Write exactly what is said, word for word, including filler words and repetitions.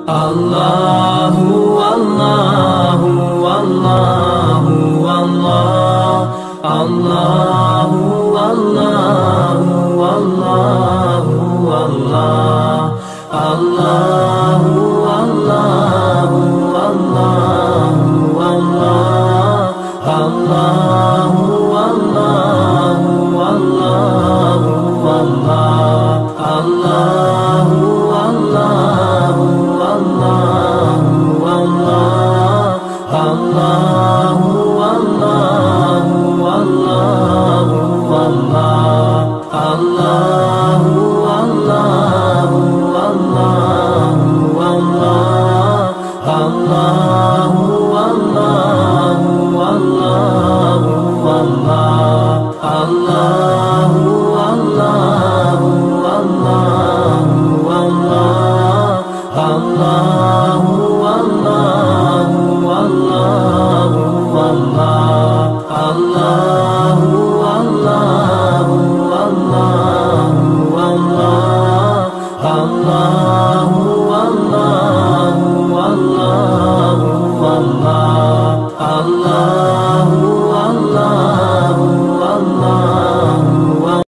الله والله والله والله الله والله والله والله الله والله والله والله الله والله والله والله الله والله والله والله الله والله والله والله الله والله والله والله الله والله والله والله الله والله والله والله الله